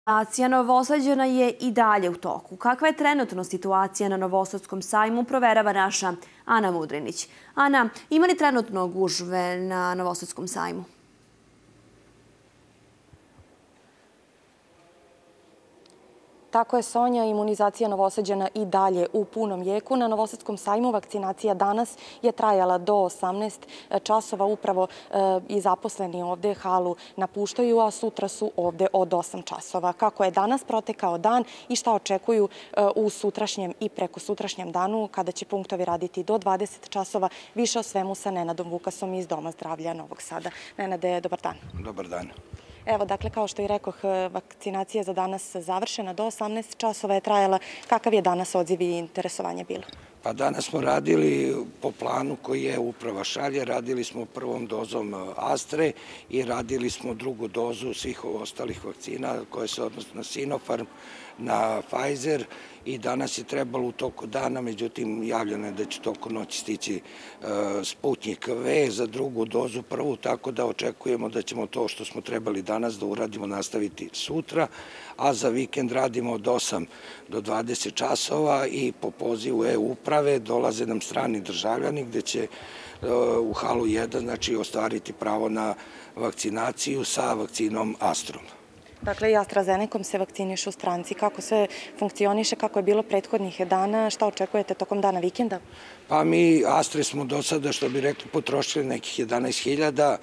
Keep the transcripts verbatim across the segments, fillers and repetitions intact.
Vakcinacija Novosađana je i dalje u toku. Kakva je trenutno situacija na Novosadskom sajmu, proverava naša Ana Mudrinić. Ana, ima li trenutno gužve na Novosadskom sajmu? Tako je, Sonja, imunizacija Novosađana i dalje u punom jeku. Na Novosadskom sajmu vakcinacija danas je trajala do osamnaest časova. Upravo i zaposleni ovde halu napuštaju, a sutra su ovde od osam časova. Kako je danas protekao dan i šta očekuju u sutrašnjem i preko sutrašnjem danu, kada će punktovi raditi do dvadeset časova, više o svemu sa Nenadom Vukasom iz Doma zdravlja Novog Sada. Nenade, dobar dan. Dobar dan. Evo, dakle, kao što i rekoh, vakcinacija za danas završena, do osamnaest časova je trajala. Kakav je danas odziv i interesovanje bilo? Pa danas smo radili po planu koji je uprava šalje, radili smo prvom dozom Astre i radili smo drugu dozu svih ostalih vakcina koje se odnose na Sinopharm, na Pfizer i danas je trebalo u toku dana, međutim javljeno je da će toko noći stići Sputnik V za drugu dozu prvu, tako da očekujemo da ćemo to što smo trebali danas da uradimo nastaviti sutra, a za vikend radimo od osam do dvadeset časova i po pozivu e-uprave dolaze nam strani državljani gde će u halu jedan znači ostvariti pravo na vakcinaciju sa vakcinom Astrom. Dakle, i AstraZenecom se vakcinišu stranci. Kako sve funkcioniše, kako je bilo prethodnih dana, šta očekujete tokom dana vikenda? Pa mi Astre smo do sada, što bi rekli, potrošili nekih jedanaest hiljada.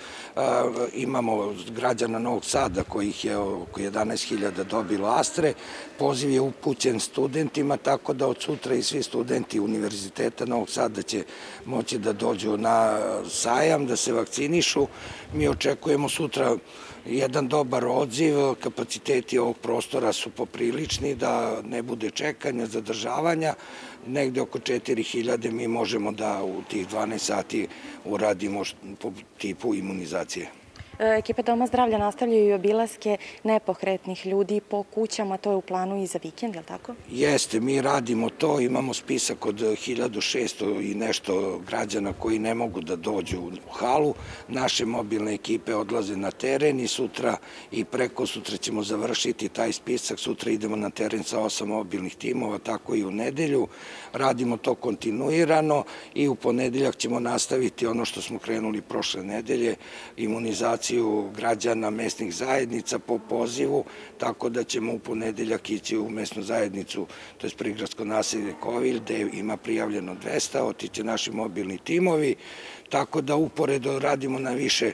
Imamo građana Novog Sada kojih je oko jedanaest hiljada dobilo Astre. Poziv je upućen studentima, tako da od sutra i svi studenti Univerziteta Novog Sada će moći da dođu na sajam, da se vakcinišu. Mi očekujemo sutra jedan dobar odziv, kapaciteti ovog prostora su poprilični, da ne bude čekanja, zadržavanja. Negde oko četiri hiljade mi možemo da u tih dvanaest sati uradimo po tipu imunizacije. Ekipe Doma zdravlja nastavljaju i obilaske nepokretnih ljudi po kućama, to je u planu i za vikend, je li tako? Jeste, mi radimo to, imamo spisak od hiljadu šesto i nešto građana koji ne mogu da dođu u halu. Naše mobilne ekipe odlaze na teren i sutra i preko sutra ćemo završiti taj spisak. Sutra idemo na teren sa osam mobilnih timova, tako i u nedelju. Radimo to kontinuirano i u ponedeljak ćemo nastaviti ono što smo krenuli prošle nedelje, imunizaciju građana mesnih zajednica po pozivu, tako da ćemo u ponedeljak ići u mesnu zajednicu, to je prigradsko naselje Kovilj, gde ima prijavljeno dvesta, otiće naši mobilni timovi, tako da uporedo radimo na više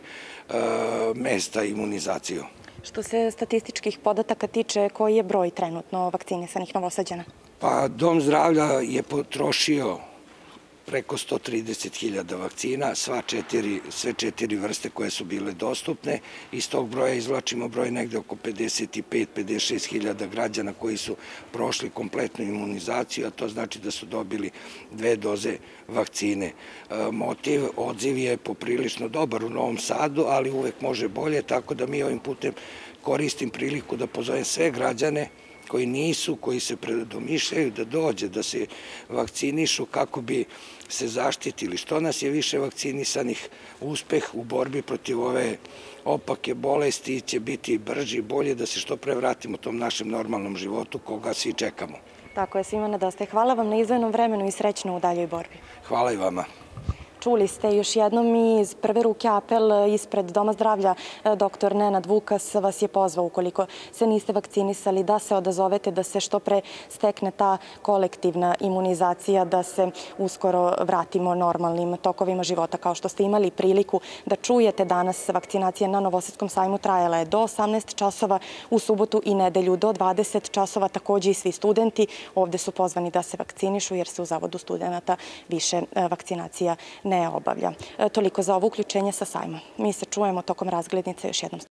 mesta imunizaciju. Što se statističkih podataka tiče, koji je broj trenutno vakcinisanih Novosađana? Pa Dom zdravlja je potrošio preko sto trideset hiljada vakcina, sve četiri vrste koje su bile dostupne. Iz tog broja izvlačimo broj negde oko pedeset pet do pedeset šest hiljada građana koji su prošli kompletnu imunizaciju, a to znači da su dobili dve doze vakcine. Motiv, odziv je poprilično dobar u Novom Sadu, ali uvek može bolje, tako da mi ovim putem koristim priliku da pozovem sve građane koji nisu, koji se predomišljaju da dođe, da se vakcinišu kako bi se zaštitili. Što nas je više vakcinisanih, uspeh u borbi protiv ove opake bolesti će biti brži i bolje da se što pre vratimo tom našem normalnom životu koga svi čekamo. Tako je, svima nedostaje. Hvala vam na izdvojenom vremenu i srećno u daljoj borbi. Hvala i vama. Čuli ste još jednom i iz prve ruke apel ispred Doma zdravlja. Doktor Nenad Vukas vas je pozvao, ukoliko se niste vakcinisali, da se odazovete, da se što pre stekne ta kolektivna imunizacija, da se uskoro vratimo normalnim tokovima života. Kao što ste imali priliku da čujete danas, vakcinacija na Novosadskom sajmu trajala je do osamnaest časova, u subotu i nedelju do dvadeset časova. Takođe i svi studenti ovde su pozvani da se vakcinišu, jer se u Zavodu studenata više vakcinacija ne obavlja. Toliko za ovo uključenje sa sajma. Mi se čujemo tokom razglednice još jednom.